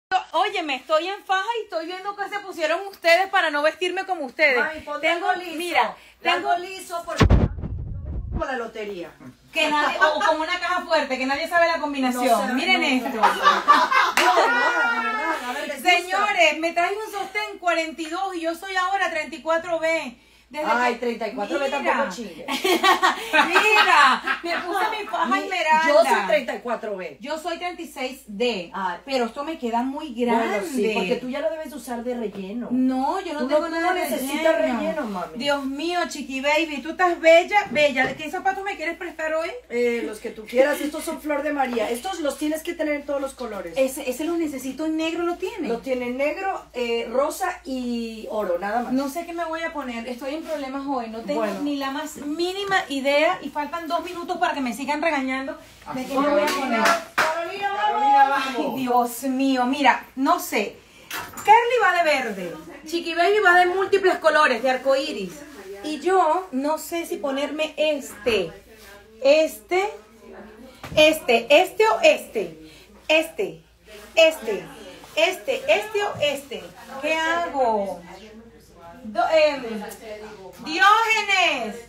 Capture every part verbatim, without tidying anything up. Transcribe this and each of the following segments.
Óyeme, estoy en faja y estoy viendo que se pusieron ustedes para no vestirme como ustedes. Mami, ponte tengo algo liso. Mira, tengo algo liso porque como la lotería. Que nadie, o como una caja fuerte, que nadie sabe la combinación. No sé, Miren no, esto. No, no, de verdad, de verdad. A ver, ¿les Señores, gusta? me trae un sostén cuarenta y dos y yo soy ahora treinta y cuatro B. Desde Ay, que... treinta y cuatro B tampoco chingue. Mira, me puse mi faja esmeralda. Yo soy treinta y cuatro B. Yo soy treinta y seis D. Ah, pero esto me queda muy grande. Bueno, sí, porque tú ya lo debes usar de relleno. No, yo no tú tengo no, nada no de necesitas relleno. relleno, mami. Dios mío, Chiqui Baby, tú estás bella, bella. ¿Qué zapatos me quieres prestar hoy? Eh, los que tú quieras, estos son Flor de María. Estos los tienes que tener en todos los colores. Ese, ese los necesito en negro, ¿lo tiene? Lo tiene negro, eh, rosa y oro, nada más. No sé qué me voy a poner, estoy en problemas hoy, no tengo Bueno. ni la más mínima idea y faltan dos minutos para que me sigan regañando de qué me voy a poner. Carolina, Ay, Dios mío, mira, no sé. Kerly va de verde, Chiqui Baby va de múltiples colores, de arcoíris. Y yo no sé si ponerme este, este, este, este o este, este, este, este, este o este. ¿Qué hago? Do, eh, Diógenes.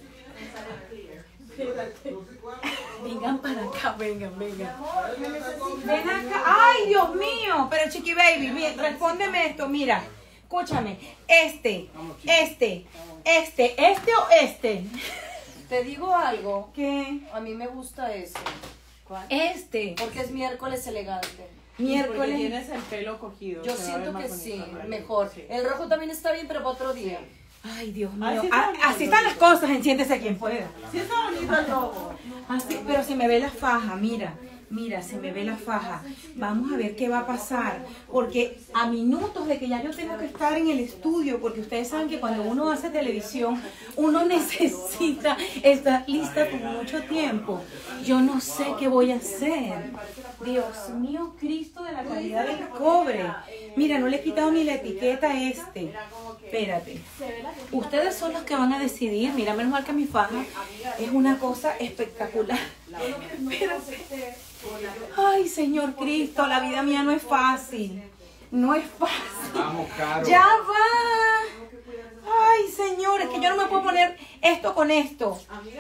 Vengan para acá, vengan, vengan. Ven acá. Ay, Dios mío. Pero Chiqui Baby, mira, respóndeme esto, mira. Escúchame. Este, este, este, este o este. te digo algo. ¿Qué? A mí me gusta ese. ¿Cuál? Este. Porque es miércoles elegante. Miércoles. Porque tienes el pelo cogido. Yo se va a siento ver que más sí, bonito, ¿verdad? mejor. Sí. El rojo también está bien, pero para otro día. Ay, Dios mío. Así Ah, está Así están las cosas, en Siéntese quien pueda. Sí está bonito el rojo. Así, pero se me ve la faja, mira, mira, se me ve la faja. Vamos a ver qué va a pasar, porque a minutos de que ya yo tengo que estar en el estudio, porque ustedes saben que cuando uno hace televisión, uno necesita estar lista por mucho tiempo. Yo no sé qué voy a hacer. Dios mío, Cristo de la calidad del cobre. Mira, no le he quitado ni la etiqueta a este. Espérate. Ustedes son los que van a decidir. Mira, menos mal que mi faja es una cosa espectacular. Espérate. Ay, Señor Cristo, la vida mía no es fácil. No es fácil. Vamos, Caro. Ya va. Ay, Señor, es que yo no me puedo poner esto con esto.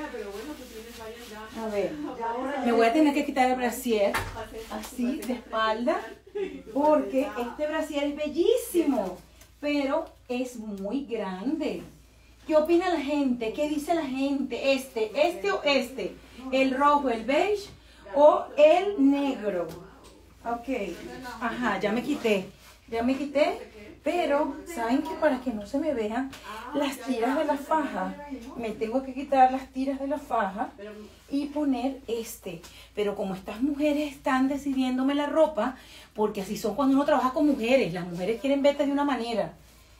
A ver, me voy a tener que quitar el brasier, así, de espalda, porque este brasier es bellísimo, pero es muy grande. ¿Qué opina la gente? ¿Qué dice la gente? ¿Este, este o este? ¿El rojo, el beige o el negro? Ok, ajá, ya me quité, ya me quité. Pero, ¿saben que para que no se me vean las tiras de la faja, me tengo que quitar las tiras de la faja y poner este? Pero como estas mujeres están decidiéndome la ropa, porque así son cuando uno trabaja con mujeres, las mujeres quieren verte de una manera.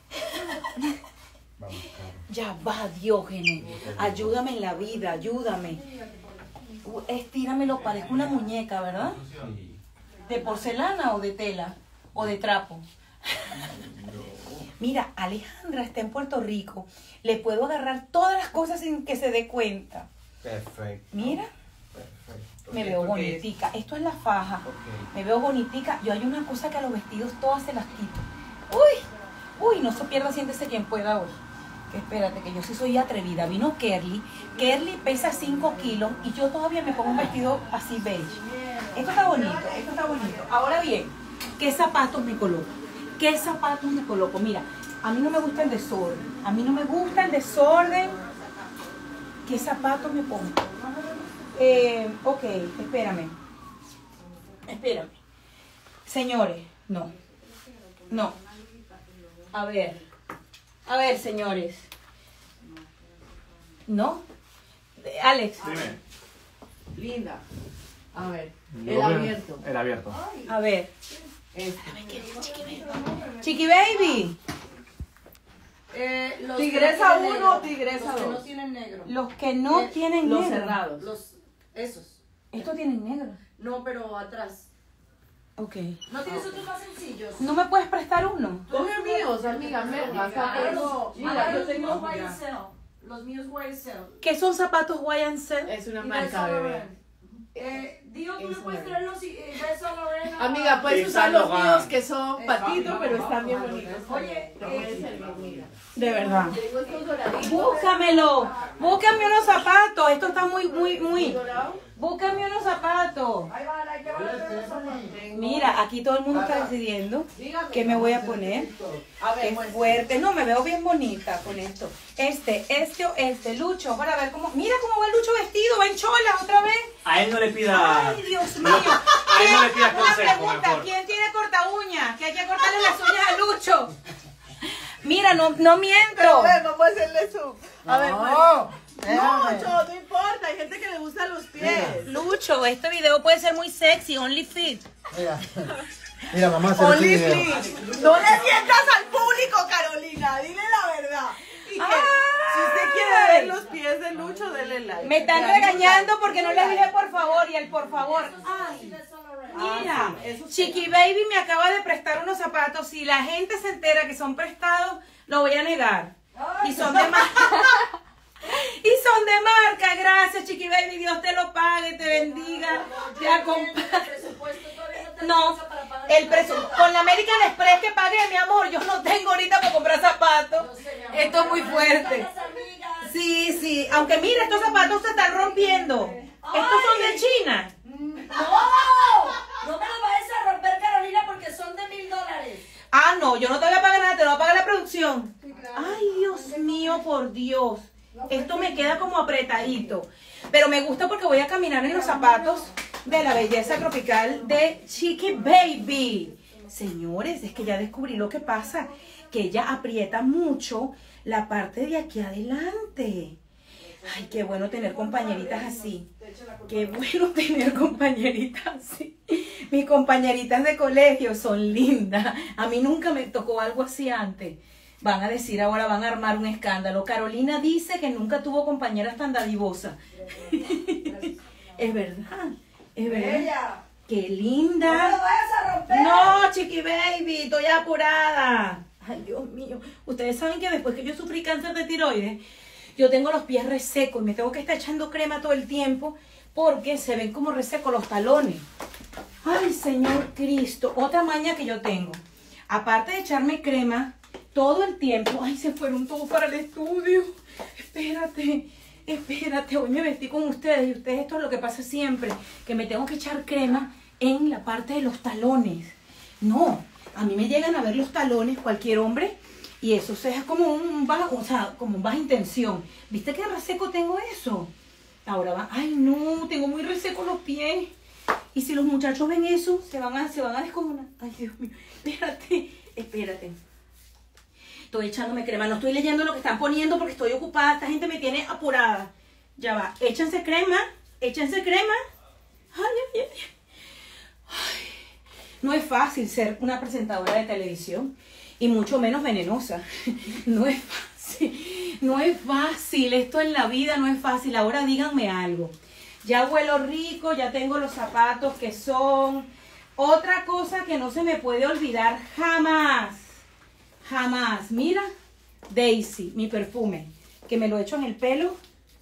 Ya va, Diógenes, ayúdame en la vida, ayúdame. Estíramelo, parezco una muñeca, ¿verdad? ¿De porcelana o de tela? ¿O de trapo? Mira, Alejandra está en Puerto Rico. Le puedo agarrar todas las cosas sin que se dé cuenta. Perfecto. Mira, Perfecto. me veo ¿Esto qué es? bonitica. Esto es la faja. Ok. Me veo bonitica. Yo hay una cosa que a los vestidos todas se las quito. Uy, uy, no se pierda, siéntese quien pueda hoy. Que espérate, que yo sí soy atrevida. Vino Kerly. Kerly pesa cinco kilos y yo todavía me pongo un vestido así beige. Esto está bonito, esto está bonito. Ahora bien, ¿qué zapatos me coloco? ¿Qué zapatos me coloco? Mira, a mí no me gusta el desorden. A mí no me gusta el desorden. ¿Qué zapatos me pongo? Eh, ok, espérame. Espérame. Señores, no. No. A ver. A ver, señores. ¿No? Eh, Alex. Dime. Linda. A ver, Yo el veo- abierto. El abierto. A ver. Este. Chiqui Baby. Eh, los Tigresa que no tienen uno, negro. tigresa Los que dos. no tienen negro. Los que no Eh, tienen Los negro. cerrados. Los, esos. Estos tienen negro. No, pero atrás. Ok. ¿No tienes otros más sencillos? ¿No me puedes prestar uno? Coge míos, amiga. Me, hasta tengo. Mira, yo tengo. Los Y mira, S L. Los míos Y S L. ¿Qué son zapatos Y and C? Es una Y marca, de bebé. Saint Laurent. Eh, Digo, tú no puedes traer los eh, besos a Lorena. Amiga, puedes Esa usar los no va. míos que son patitos, pero están bien bonitos. Oye, Lo voy a servir, mira. De verdad. Tengo estos doraditos. Búscamelo. Búscame unos zapatos. Esto está muy, muy, muy. ¿Dorado? Búscame unos zapatos. ahí van, hay que van a traer los Mira, aquí todo el mundo está decidiendo Dígame. qué me voy a poner. A ver, Qué muestra. fuerte. No, me veo bien bonita con esto. Este, este o este. Lucho, para ver cómo. Mira cómo va Lucho vestido. Va en chola otra vez. A él no le pida. Ay, Dios mío. A él no le ¿Quién- pidas Una consejo, pregunta. mejor. ¿Quién tiene corta uñas? Que hay que cortarle las uñas a Lucho. Mira, no, no miento. Pero a ver, vamos a hacerle zoom. A ver, No, no, Cho, no importa. Hay gente que le gustan los pies. Lucho, este video puede ser muy sexy. Only fit. Mira. Mira, mamá, hacer este Only video. please. No le mientas al público, Carolina. Dile la verdad. Y que si usted quiere ver los pies de Lucho, dele like. Me están regañando porque no les dije por favor y el por favor. Ay, mira, Chiqui Baby me acaba de prestar unos zapatos. Si la gente se entera que son prestados, lo voy a negar. Y son de marca. Y son de marca. Gracias, Chiqui Baby. Dios te lo pague, te bendiga, te acompañe. No, el precio con la American Express que pagué, mi amor, yo no tengo ahorita para comprar zapatos. Esto es muy fuerte. Sí, sí, aunque mira, estos zapatos se están rompiendo. Estos son de China. no, no me lo vayas a romper, Carolina, porque son de mil dólares. Ah, no, yo no te voy a pagar nada, te lo va a pagar la producción. Ay, Dios mío, por Dios. Esto me queda como apretadito. Pero me gusta porque voy a caminar en los zapatos de la belleza tropical de Chiqui Baby. Señores, es que ya descubrí lo que pasa, que ella aprieta mucho la parte de aquí adelante. Ay, qué bueno tener compañeritas así. Qué bueno tener compañeritas así. Mis compañeritas de colegio son lindas. A mí nunca me tocó algo así antes. Van a decir ahora, van a armar un escándalo. Carolina dice que nunca tuvo compañeras tan dadivosas. Es verdad, es verdad. Ella. Qué No me lo linda. vayas a romper. No, Chiqui Baby, estoy apurada. Ay, Dios mío. Ustedes saben que después que yo sufrí cáncer de tiroides, yo tengo los pies resecos y me tengo que estar echando crema todo el tiempo porque se ven como resecos los talones. Ay, Señor Cristo. Otra maña que yo tengo. Aparte de echarme crema todo el tiempo. Ay, se fueron todos para el estudio. Espérate, espérate. Hoy me vestí con ustedes y ustedes esto es lo que pasa siempre. Que me tengo que echar crema en la parte de los talones. No, a mí me llegan a ver los talones cualquier hombre y eso es como un bajo, o sea, como baja intención. ¿Viste qué reseco tengo eso? Ahora va, ay no, tengo muy reseco los pies. Y si los muchachos ven eso, se van a, se van a descojonar. Ay, Dios mío, espérate, espérate. Estoy echándome crema, no estoy leyendo lo que están poniendo porque estoy ocupada. Esta gente me tiene apurada. Ya va, échense crema, échense crema. Ay, ay, ay. Ay, no es fácil ser una presentadora de televisión y mucho menos venenosa. No es fácil, no es fácil. Esto en la vida no es fácil. Ahora díganme algo. Ya huelo rico, ya tengo los zapatos que son. Otra cosa que no se me puede olvidar jamás, jamás. Mira, Daisy, mi perfume, que me lo echo en el pelo,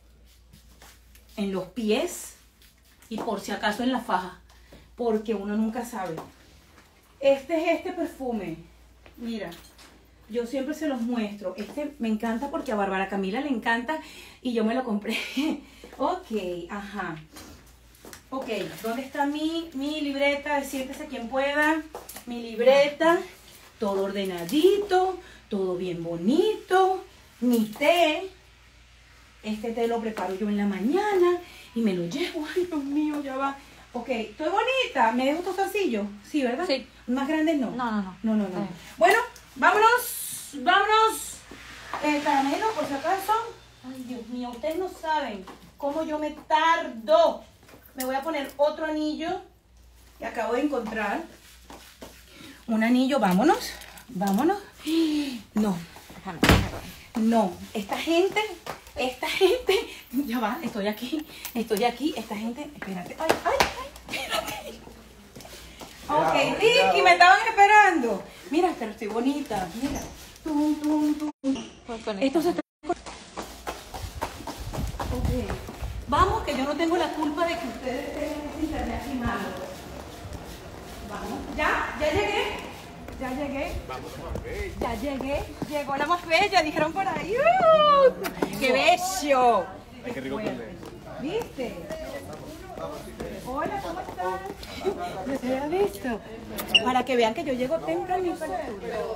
en los pies y por si acaso en la faja, porque uno nunca sabe. Este es este perfume, mira, yo siempre se los muestro. Este me encanta porque a Bárbara Camila le encanta y yo me lo compré. Ok, ajá. Ok, ¿dónde está mi, mi libreta de siéntese quien pueda? Mi libreta, todo ordenadito, todo bien bonito. Mi té, este té lo preparo yo en la mañana y me lo llevo. Ay, Dios mío, ya va. Ok, estoy bonita. ¿Me dejo estos zarcillos? Sí, ¿verdad? Sí. Más grandes no. No, no, no. No, no, no. Eh. Bueno, vámonos, vámonos. El caramelo, por si acaso. Ay, Dios mío, ustedes no saben cómo yo me tardo. Me voy a poner otro anillo que acabo de encontrar. Un anillo, vámonos, vámonos. No, Déjame, déjame. no, esta gente, esta gente, ya va, estoy aquí, estoy aquí, esta gente, espérate, ay, ay, ay, espérate. Ok, Cuidado, Ricky, cuidado. me estaban esperando. Mira, pero estoy bonita, mira. Tum, tum, tum. Pues con Esto se esto. está... Ok, Vamos, que yo no tengo la culpa de que ustedes tengan ese internet así malo. Vamos. ¿Ya? ¿Ya llegué? Ya llegué. Ya llegué. Llegó la más bella, dijeron por ahí. ¡Uh! ¡Qué bello! Ay, qué rico comer. ¿Viste? Hola, ¿cómo estás? ¿No se había visto? Para que vean que yo llego temprano para el estudio.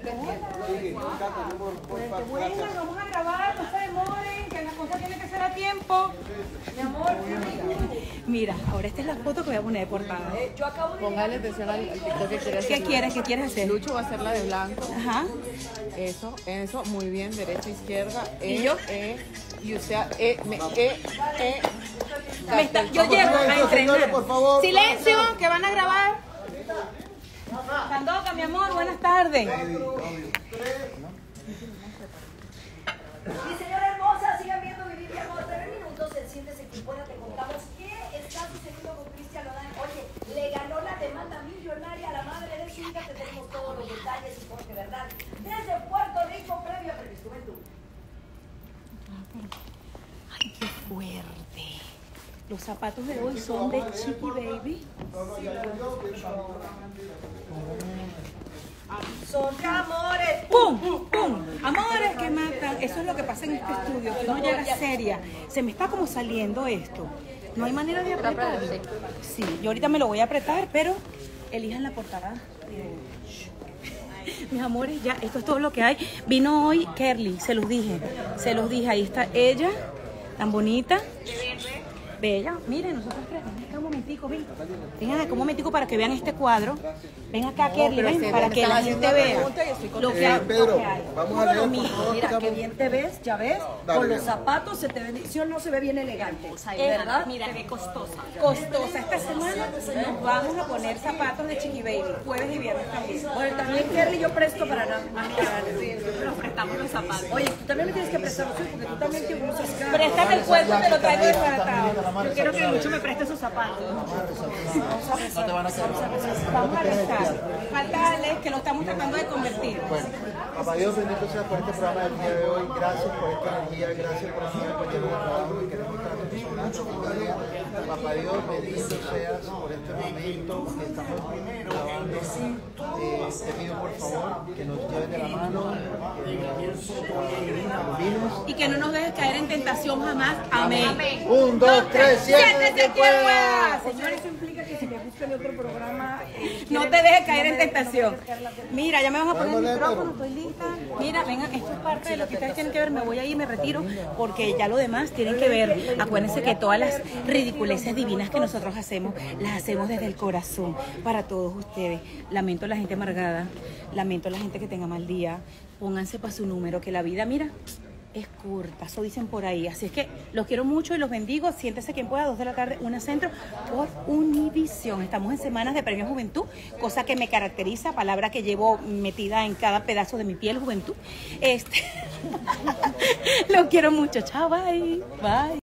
Bueno, vamos a grabar, no se demoren, que las cosas tienen que ser a tiempo. Mi amor, mira, ahora esta es la foto que voy a poner de portada. Póngale atención al, al TikTok que quiere hacer. ¿Qué quieres? ¿Qué quieres hacer? Lucho va a hacer la de blanco. Ajá. Eso, eso, muy bien, derecha, izquierda. E, ¿Y yo? E, y usted, E, me, E, E. Me está- yo llego a Señores, entrenar. por favor. Silencio, que van a grabar. Candoca, mi amor, buenas tardes. Mi señora hermosa, sigan viendo Vivir mi amor. Tres minutos, siéntese que pueda, te contamos qué está sucediendo con Cristian Nodal. Oye, le ganó la demanda millonaria a la madre de su hija. Te tenemos todos los detalles y porque, ¿verdad? Desde Puerto Rico, previo a Previs Juventud. Ay, qué fuerte. Los zapatos de hoy son de Chiqui Baby. Son de amores. ¡Pum! ¡Pum! Amores que matan. Eso es lo que pasa en este estudio, que uno llega seria. Se me está como saliendo esto. No hay manera de apretar. Sí, yo ahorita me lo voy a apretar, pero elijan la portada. Mis amores, ya, esto es todo lo que hay. Vino hoy Kerly, se los dije. Se los dije, ahí está ella, tan bonita. Bella, miren, nosotros tres, ven acá un momentico, ven. Vengan acá un momentico para que vean este cuadro. Ven acá, Kerly, pero ven, se- para me que están la haciendo gente una vea pregunta y estoy lo que Eh, hay. Pedro, lo que hay. vamos Puro a leer, lo por mío. favor. Mira, qué bien te ves, ya ves. Dale, Con los bien. zapatos se te ve, sí o no se ve bien elegante. Eh, ¿Verdad? Mira, qué costosa. Costosa. Esta semana nos vamos a poner zapatos de Chiqui Baby, jueves y viernes también. Bueno, también Kerly, yo presto para nada. Nos prestamos los zapatos. Oye, tú también me tienes que prestar los tuyos porque tú también te usas acá. Préstame el cuerpo y te lo traigo desbaratado. Yo quiero que Lucho me preste sus zapatos. No te van a quedar. Vamos a rezar. Falta Alex, que lo estamos tratando de convertir. Bueno, papá Dios, bendito sea por este programa del día de hoy. Gracias por esta energía, gracias por este tiempo lleno de trabajo que queremos estar acompañando cada día. Papá Dios, bendito seas por este momento que estamos grabando. Eh, te pido por favor que nos lleves de la mano, que nos camines. Y que no nos dejes caer en tentación jamás. Amén. Un, dos, tres, siéntete Siéntese que quien pueda. pueda. Señores, eso implica que si me buscan otro programa... eh, No quieren- te dejes caer no en me tentación. dejen descargar la- Mira, ya me van a poner el Vámonos, micrófono, Pedro. estoy lista. Mira, vengan, esto es parte de lo que ustedes tienen que ver. Me voy a ir, me retiro, porque ya lo demás tienen que ver. Acuérdense que todas las ridiculeces divinas que nosotros hacemos, las hacemos desde el corazón para todos ustedes. Lamento a la gente amargada, lamento a la gente que tenga mal día. Pónganse para su número, que la vida, mira, es corta, eso dicen por ahí. Así es que los quiero mucho y los bendigo. Siéntese quien pueda, dos de la tarde, una centro, por Univisión. Estamos en semanas de Premio Juventud, cosa que me caracteriza, palabra que llevo metida en cada pedazo de mi piel, juventud. Este, los quiero mucho. Chao, bye. Bye.